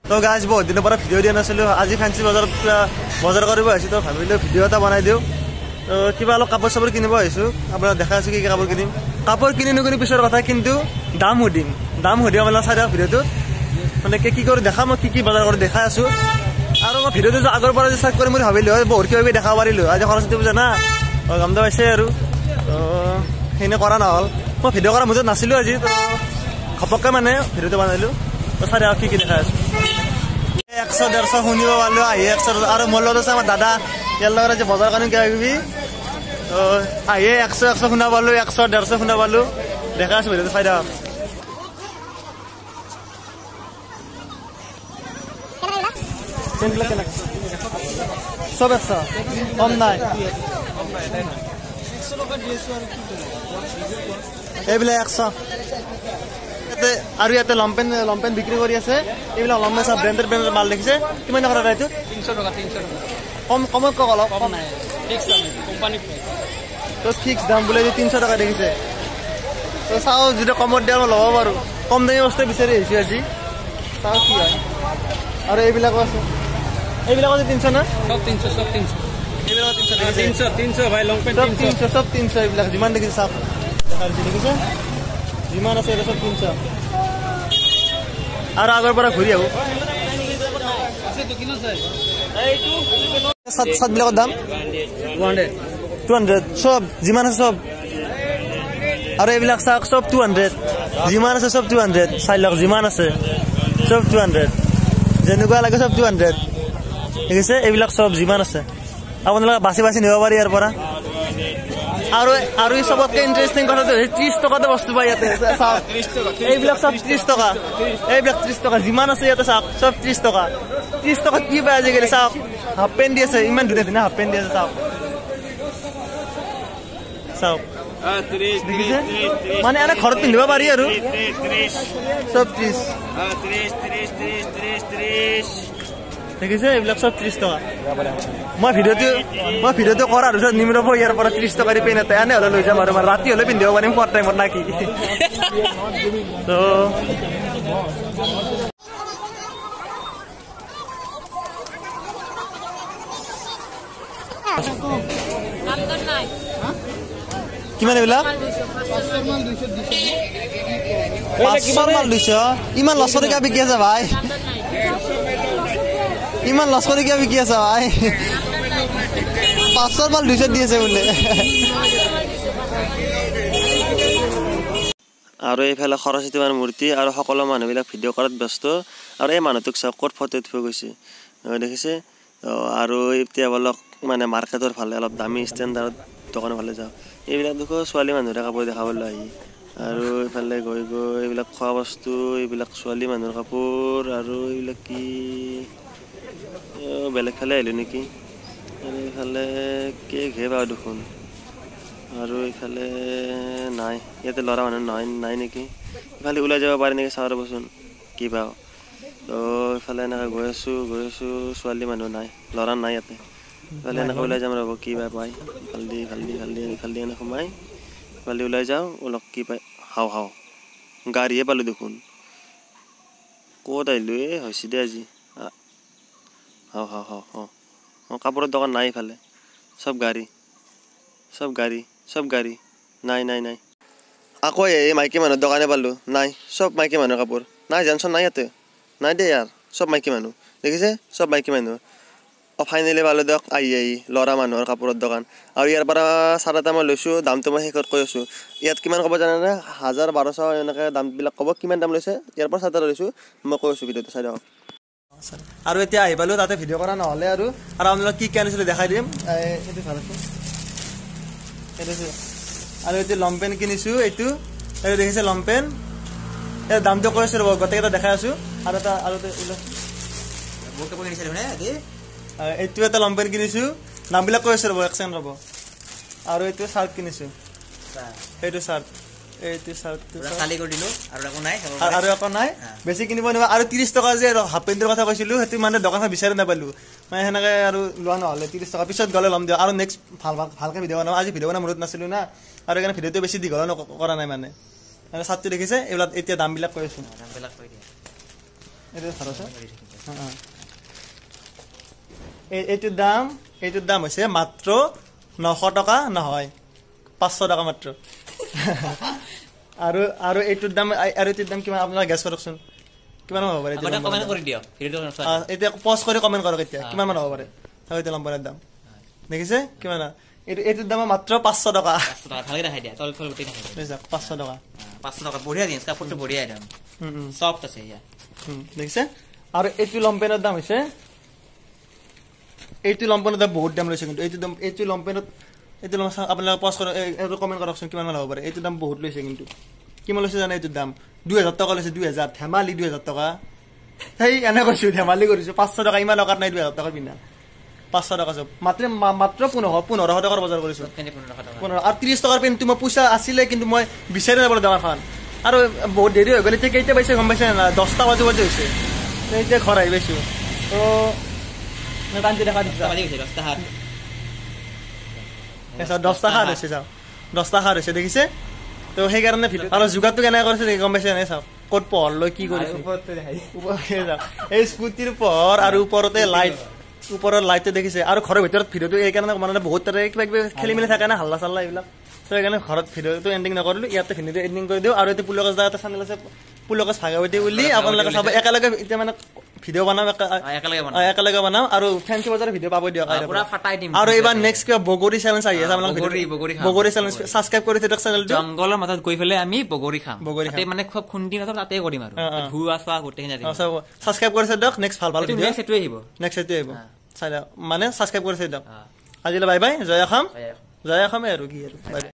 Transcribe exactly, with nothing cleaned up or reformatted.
তো গাইজ বহুত দিনৰ পৰা ভিডিঅ' দিয়া নাছিলোঁ আজি ফেঞ্চি বজাৰত বজাৰ কৰিব আহিছোঁ তো ভাবিলোঁ ভিডিঅ' এটা বনাই দিওঁ তো কিবা অলপ কাপোৰ চাপোৰ কিনিব আহিছোঁ আপোনাক দেখাই আছোঁ কি কি কাপোৰ কিনিম কাপোৰ কিনি নুকিনি পিছৰ কথা কিন্তু দাম সুধিম দাম সুধি আপোনালোক চাই দিয়ক ভিডিঅ'টোত মানে কি কৰি দেখাম মই কি কি বজাৰ কৰি দেখাই আছোঁ আৰু মই ভিডিঅ'টো আগৰ পৰা ষ্টাৰ্ট কৰিম বুলি ভাবিলোঁ বহুত কিবা কিবি দেখাব পাৰিলোঁ আজি সৰস্বতী পূজা না গমটো পাইছে আৰু সেইনে কৰা নহ'ল মই ভিডিঅ' কৰা মুজত নাছিলোঁ আজি তো ঘপককৈ মানে ভিডিঅ'টো বনালোঁ তো চাই দিয়ক কি কি দেখাই আছোঁ একশ ডেৰশ শুনিব পালোঁ আহি একশ আৰু মোৰ লগত আছে আমাৰ দাদা ইয়াৰ লগত আজি বজাৰ কাৰণে কিবা কিবি তো আহিয়ে একশ একশ শুনা পালোঁ একশ ডেৰশ শুনা পালোঁ দেখাই আছোঁ ভিডিঅ'টো চাই দিয়ক চব একশ কম নাই এইবিলাক একশ ইয়াতে আৰু ইয়াতে লংপেণ্ট লংপেণ্ট বিক্ৰী কৰি আছে এইবিলাক লম্বা চব ব্ৰেণ্ডেড ব্ৰেণ্ডেড মাল দেখিছে কিমান টকা দাদা এইটো তিনিশ টকা তিনিশ টকা কম কমত কওক অলপ কম নাই ফিক্স দাম কোম্পানী তো ফিক্স দাম বোলে তিনিশ টকা দেখিছে তো চাওঁ যদি কমত দিয়া মই ল'ব পাৰোঁ কম দামী বস্তু বিচাৰি আহিছোঁ আজি চাওঁ কি হয় আৰু এইবিলাকো আছে এইবিলাকো তিনিশ না সব তিনিশ সব তিনিশ এইবিলাক তিনিশ তিনিশ তিনিশ ভাই লংপেণ্ট সব তিনিশ সব তিনিশ এইবিলাক যিমান দেখিছে চাওক দেখাই দিছে দেখিছে যিমান আছে এটা সব তিনিশ আৰু আগৰ পৰা ঘূৰি আহোঁ সাত সাতবিলাকৰ দাম টু হাণ্ড্ৰেড টু হাণ্ড্ৰেড চব যিমান আছে চব আৰু এইবিলাক চাওক চব টু হাণ্ড্ৰেড যিমান আছে চব টু হাণ্ড্ৰেড চাই লওক যিমান আছে চব টু হাণ্ড্ৰেড যেনেকুৱা লাগে চব টু হাণ্ড্ৰেড ঠিক আছে এইবিলাক চব যিমান আছে আপোনালোকে বাছি বাছি নিব পাৰি ইয়াৰ পৰা আৰু আৰু চবতকৈ ইণ্টাৰেষ্টিং কথাটো হৈছে ত্ৰিছ টকাতে বস্তু পায় ইয়াতে চাওক এইবিলাক চব ত্ৰিছ টকা এইবিলাক ত্ৰিছ টকা যিমান আছে ইয়াতে চাওক চব ত্ৰিছ টকা ত্ৰিছ টকাত কি পায় আজিকালি চাওক হাফ পেণ্ট দি আছে ইমান ধুনীয়া ধুনীয়া হাফ পেণ্ট দি আছে চাওক চাওক মানে এনে ঘৰত পিন্ধিব পাৰি আৰু চব ত্ৰিছ দেখিছে এইবিলাক চব ত্ৰিছ টকা মই ভিডিঅ'টো মই ভিডিঅ'টো কৰাৰ পিছত নিম ৰ'ব ইয়াৰ পৰা ত্ৰিছ টকাৰী পেন এটা এনে হ'লে লৈ যাম আৰু ৰাতি হ'লে পিন্ধিব পাৰিম খোৱাৰ টাইমত না কি তো কিমান এইবিলাক পাঁচশ মাল দুইশ ইমান লছ কৰি কিয় বিকি আছে ভাই ইমান লছ কৰি কিয় বিকি আছে ভাই পাঁচশৰ মাল দুইশ দি আছে বোলে আৰু এইফালে সৰস্বতী মাৰ মূৰ্তি আৰু সকলো মানুহবিলাক ভিডিঅ' কৰাত ব্যস্ত আৰু এই মানুহটোক চাওক ক'ত ফটো উঠিব গৈছে দেখিছে আৰু এতিয়া অলপ মানে মাৰ্কেটৰ ফালে অলপ দামী ষ্টেণ্ডাৰ্ড দোকানৰ ফালে যাওঁ এইবিলাক দেখো ছোৱালী মানুহৰে কাপোৰ দেখাবলৈ আহি আৰু এইফালে গৈ গৈ এইবিলাক খোৱা বস্তু এইবিলাক ছোৱালী মানুহৰ কাপোৰ আৰু এইবিলাক কি বেলেগ ফালে আহিলোঁ নেকি আৰু এইফালে কেক হে পাওঁ দেখোন আৰু এইফালে নাই ইয়াতে ল'ৰা মানুহ নাই নাই নেকি ইফালে ওলাই যাব পাৰি নেকি চাওঁ ৰ'বচোন কি পাওঁ তো এইফালে এনেকৈ গৈ আছোঁ গৈ আছোঁ ছোৱালী মানুহ নাই ল'ৰা নাই ইয়াতে ইফালে এনেকৈ ওলাই যাম ৰ'ব কি বা পায় ইফালেদি ইফালেদি ইফালেদি ইফালেদি এনে সোমাই ইফালে ওলাই যাওঁ অলপ কি পায় হাও হাও গাড়ীয়ে পালোঁ দেখোন ক'ত আহিলোঁ এই হৈছে দে আজি হাও হাও হাও হাও অঁ কাপোৰৰ দোকান নাই ইফালে চব গাড়ী চব গাড়ী চব গাড়ী নাই নাই নাই আকৌ এই মাইকী মানুহৰ দোকানে পালোঁ নাই চব মাইকী মানুহৰ কাপোৰ নাই জানচোন নাই ইয়াতে নাই দে ইয়াৰ চব মাইকী মানুহ দেখিছে চব মাইকী মানুহ অঁ ফাইনেলি পালোঁ দিয়ক আহি আহি ল'ৰা মানুহৰ কাপোৰৰ দোকান আৰু ইয়াৰ পৰা চাৰ্ট এটা মই লৈছোঁ দামটো মই শেষত কৈ আছোঁ ইয়াত কিমান ক'ব জানেনে হাজাৰ বাৰশ এনেকৈ দামবিলাক ক'ব কিমান দাম লৈছে ইয়াৰ পৰা চাৰ্ট এটা লৈছোঁ মই কৈ আছোঁ ভিডিঅ'টো চাই দিয়ক আৰু এতিয়া আহি পালোঁ তাতে ভিডিঅ' কৰা নহ'লে আৰু আৰু আপোনালোক কি কি আনিছিলোঁ দেখাই দিম এইটো ভাল আছে এইটো আৰু এইটো লংপেণ্ট কিনিছোঁ এইটো এইটো দেখিছে লংপেণ্ট এই দামটো কৈ আছোঁ ৰ'ব গোটেইকেইটা দেখাই আছোঁ আৰু এটা আৰু এইটো এটা লংপেণ্ট কিনিছোঁ দামবিলাক কৈ আছোঁ ৰ'ব এক ছেকেণ্ড ৰ'ব আৰু এইটো চাৰ্ট কিনিছোঁ এইটো চাৰ্ট এইটো চাৰ্টটো খালী কৰি দিলোঁ আৰু একো নাই আৰু একো নাই বেছি কিনিব নোৱাৰিব আৰু ত্ৰিছ টকা যে হাফ পেণ্টৰ কথা কৈছিলোঁ সেইটো মানে দোকানখন বিচাৰি নাপালোঁ মানে সেনেকৈ আৰু লোৱা নহ'লে ত্ৰিছ টকা পিছত গ'লে ল'ম দিয়ক আৰু নেক্সট ভাল ভাল ভালকৈ ভিডিঅ' বনাম আজি ভিডিঅ' বনাম মূৰত নাছিলোঁ না আৰু সেইকাৰণে ভিডিঅ'টো বেছি দীঘল কৰা নাই মানে চাৰ্টটো দেখিছে এইবিলাক এতিয়া দামবিলাক কৈ আছোঁ দামবিলাক কৈ দিয়া এটা ভাল আছে এইটোৰ দাম এইটোৰ দাম হৈছে মাত্ৰ নশ টকা নহয় পাঁচশ টকা মাত্ৰ আৰু আৰু এইটোৰ দাম আৰু এইটোৰ দাম কিমান আপোনালোকে গেছ কৰকচোন কিমান হ'ব পাৰে এটা কমেন্ট কৰি দিয়ক ভিডিওটো এতিয়া পজ কৰি কমেন্ট কৰক এতিয়া কিমান মান হ'ব পাৰে চাও এইটো লম্বৰৰ দাম দেখিছে কিমান এইটো এইটোৰ দাম মাত্ৰ পাঁচশ টকা পাঁচশ টকা ভালকে দেখাই দিয়া তল তল গোটেই দেখাই দিয়া পাঁচশ টকা পাঁচশ টকা বঢ়িয়া জিন্স কাপোৰটো বঢ়িয়া একদম সফট আছে ইয়া দেখিছে আৰু এইটো লম্পেনৰ দাম হৈছে এইটো লম্পেনৰ দাম বহুত দাম লৈছে কিন্তু এইটো দাম এইটো লম্পেনত এইটো আপোনালোকে পজ কৰক এইটো কমেন্ট কৰকচোন কিমান মান হ'ব পাৰে এইটো দাম বহুত লৈছে কিন্তু কিমান লৈছে জানে এইটোৰ দাম দুই হাজাৰ টকা লৈছে দুই হাজাৰ ধেমালি দুই হাজাৰ টকা সেই এনে কৈছো ধেমালি কৰিছো পাঁচশ টকা ইমান টকাত নাই দুই হাজাৰ টকাৰ পিন্ধা পাঁচশ টকা চব মাত্ৰ মাত্ৰ পোন্ধৰ পোন্ধৰশ টকাৰ বজাৰ কৰিছো পোন্ধৰ আৰু ত্ৰিশ টকাৰ পেণ্টটো মই পইচা আছিলে কিন্তু মই বিচাৰি নাপালো দোকানখন আৰু বহুত দেৰি হৈ গ'ল এতিয়া কেইটা পাইছে গম পাইছে না দহটা বাজি বাজি হৈছে এতিয়া ঘৰ আহি পাইছো তো টাইমটো দেখা দিছা দহটা সাত হৈছে চাওক দহটা সাত হৈছে দেখিছে তো সেইকাৰণে ভিডিঅ' আৰু যোগাৰটো কেনেকৈ কৰিছে গম পাইছে নাই চাওক ক'ত পোহৰ লৈ কি কৰিছে এই স্কুটিৰ পোহৰ আৰু ওপৰতে লাইট ওপৰৰ লাইটটো দেখিছে আৰু ঘৰৰ ভিতৰত ভিডিঅ'টো এইকাৰণে মানে বহুত তাতে কিবা কিবি খেলি মেলি থাকে না হাল্লা চাল্লা এইবিলাক তো সেইকাৰণে ঘৰত ভিডিঅ'টো এণ্ডিং নকৰিলোঁ ইয়াতে ভিডিঅ'টো এণ্ডিং কৰি দিওঁ আৰু এইটো পুলকজ দা এটা চেনেল আছে পুলকজ ভাগৱতী বুলি আপোনালোকে চাব একেলগে এতিয়া মানে ভিডিঅ' বনাম একেলগে বনাম আৰু ফেঞ্চি বজাৰৰ ভিডিঅ' পাব দিয়ক আৰু এইবাৰ নেক্সট কিবা বগৰী চেলেঞ্জ আহি আছে বগৰী চেলেঞ্জ ছাবস্ক্ৰাইব কৰি দিয়ক চেনেলটো জংগলৰ মাজত গৈ পেলাই আমি বগৰী খাম বগৰী খাম মানে খুব খুন্দি নাথাক তাতে কৰিম আৰু ধুৱা চোৱা গোটেইখিনি ছাবস্ক্ৰাইব কৰিছে দিয়ক নেক্সট ভাল ভাল ভিডিঅ' নেক্সট এইটোৱে আহিব নেক্সট এইটোৱে আহিব চাই মানে ছাবস্ক্ৰাইব কৰিছে দিয়ক আজিলৈ বাই বাই জয় অসম জয় অসমে আৰু কি আৰু বাই